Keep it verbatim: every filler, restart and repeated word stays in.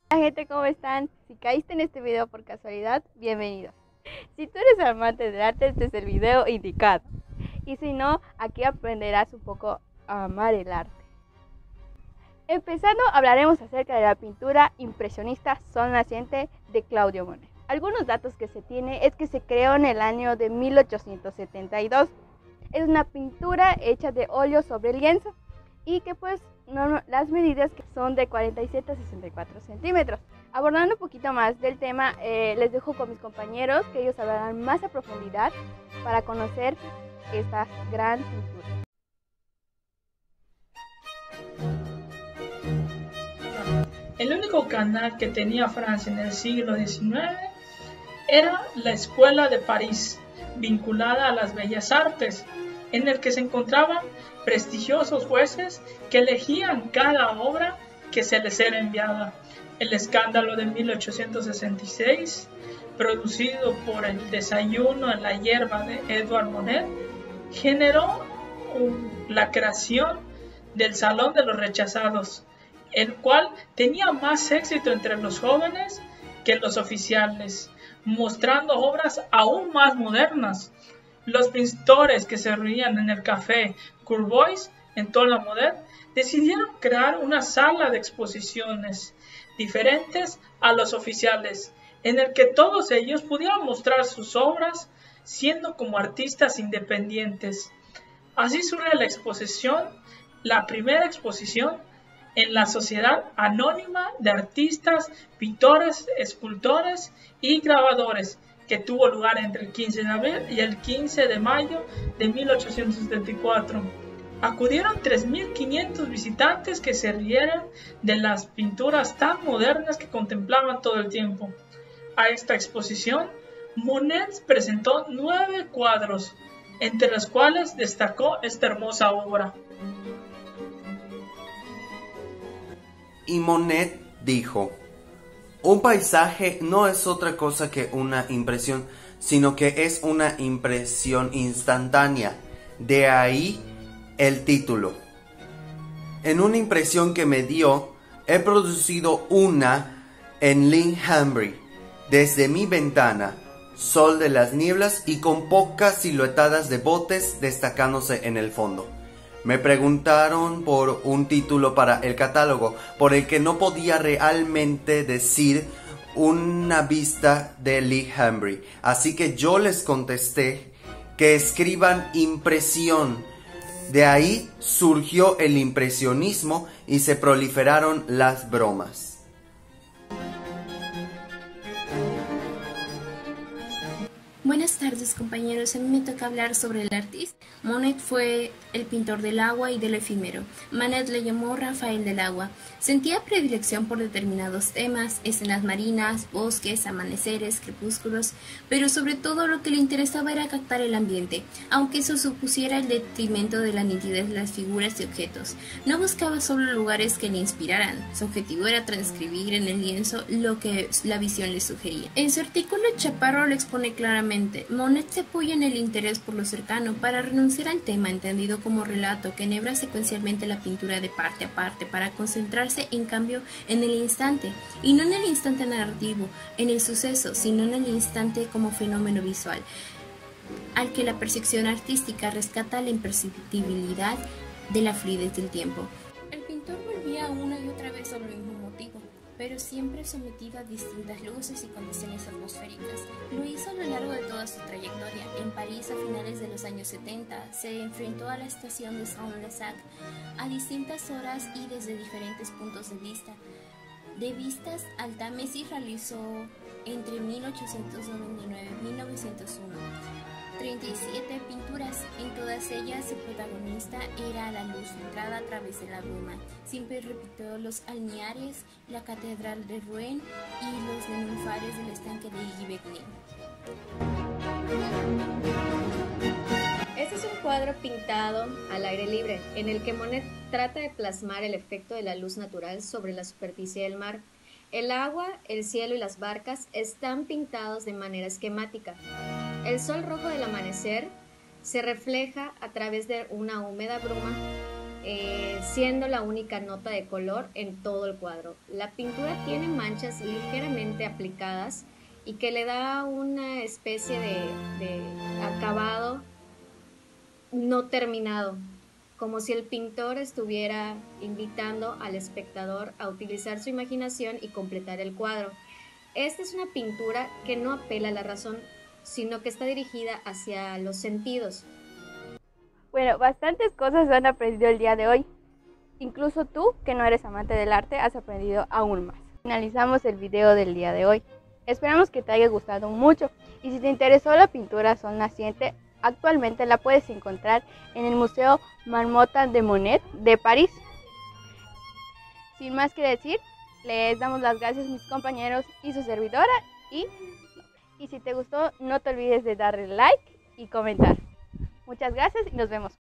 Hola gente, ¿cómo están? Si caíste en este video por casualidad, bienvenido. Si tú eres amante del arte, este es el video indicado. Y si no, aquí aprenderás un poco a amar el arte. Empezando, hablaremos acerca de la pintura impresionista Sol Naciente de Claudio Monet. Algunos datos que se tiene es que se creó en el año de mil ochocientos setenta y dos. Es una pintura hecha de óleo sobre lienzo y que pues no, las medidas que son de cuarenta y siete a sesenta y cuatro centímetros. Abordando un poquito más del tema, eh, les dejo con mis compañeros que ellos hablarán más a profundidad para conocer esta gran pintura. El único canal que tenía Francia en el siglo diecinueve era la Escuela de París, vinculada a las bellas artes, en el que se encontraban prestigiosos jueces que elegían cada obra que se les era enviada. El escándalo de mil ochocientos sesenta y seis, producido por el desayuno en la hierba de Edouard Monet, generó un, la creación del Salón de los Rechazados, el cual tenía más éxito entre los jóvenes que los oficiales, mostrando obras aún más modernas. Los pintores que se reunían en el café Courbois en toda la Monet decidieron crear una sala de exposiciones diferentes a los oficiales, en el que todos ellos pudieran mostrar sus obras siendo como artistas independientes. Así surge la exposición, la primera exposición en la Sociedad Anónima de Artistas, Pintores, Escultores y Grabadores, que tuvo lugar entre el quince de abril y el quince de mayo de mil ochocientos setenta y cuatro. Acudieron tres mil quinientos visitantes que se rieron de las pinturas tan modernas que contemplaban todo el tiempo. A esta exposición, Monet presentó nueve cuadros, entre los cuales destacó esta hermosa obra. Y Monet dijo: un paisaje no es otra cosa que una impresión, sino que es una impresión instantánea. De ahí el título. En una impresión que me dio, he producido una en Linhambury, desde mi ventana, sol de las nieblas y con pocas siluetadas de botes destacándose en el fondo. Me preguntaron por un título para el catálogo, por el que no podía realmente decir una vista de Linhambury. Así que yo les contesté que escriban impresión. De ahí surgió el impresionismo y se proliferaron las bromas. Buenas tardes compañeros, a mí me toca hablar sobre el artista. Monet fue el pintor del agua y del efímero. Manet le llamó Rafael del agua. Sentía predilección por determinados temas, escenas marinas, bosques, amaneceres, crepúsculos, pero sobre todo lo que le interesaba era captar el ambiente, aunque eso supusiera el detrimento de la nitidez de las figuras y objetos. No buscaba solo lugares que le inspiraran, su objetivo era transcribir en el lienzo lo que la visión le sugería. En su artículo Chaparro lo expone claramente. Monet se apoya en el interés por lo cercano para renunciar al tema entendido como relato que enhebra secuencialmente la pintura de parte a parte para concentrarse en cambio en el instante, y no en el instante narrativo, en el suceso, sino en el instante como fenómeno visual, al que la percepción artística rescata la imperceptibilidad de la fluidez del tiempo. El pintor volvía una y otra vez sobre el mismo motivo, pero siempre sometido a distintas luces y condiciones atmosféricas. Lo hizo a lo largo de toda su trayectoria. En París, a finales de los años setenta, se enfrentó a la estación de Saint-Lazare a distintas horas y desde diferentes puntos de vista. De vistas al Támesis realizó entre mil ochocientos noventa y nueve y mil novecientos uno treinta y siete pinturas. En todas ellas su protagonista era la luz filtrada a través de la bruma. Siempre repitió los almiares, la catedral de Rouen y los nenúfares del estanque de Gibelin. Este es un cuadro pintado al aire libre, en el que Monet trata de plasmar el efecto de la luz natural sobre la superficie del mar. El agua, el cielo y las barcas están pintados de manera esquemática. El sol rojo del amanecer se refleja a través de una húmeda bruma eh, siendo la única nota de color en todo el cuadro. La pintura tiene manchas ligeramente aplicadas y que le da una especie de, de acabado no terminado, como si el pintor estuviera invitando al espectador a utilizar su imaginación y completar el cuadro. Esta es una pintura que no apela a la razón, sino que está dirigida hacia los sentidos. Bueno, bastantes cosas han aprendido el día de hoy. Incluso tú, que no eres amante del arte, has aprendido aún más. Finalizamos el video del día de hoy. Esperamos que te haya gustado mucho. Y si te interesó la pintura Sol Naciente, actualmente la puedes encontrar en el Museo Marmottan de Monet de París. Sin más que decir, les damos las gracias a mis compañeros y su servidora. Y, y si te gustó, no te olvides de darle like y comentar. Muchas gracias y nos vemos.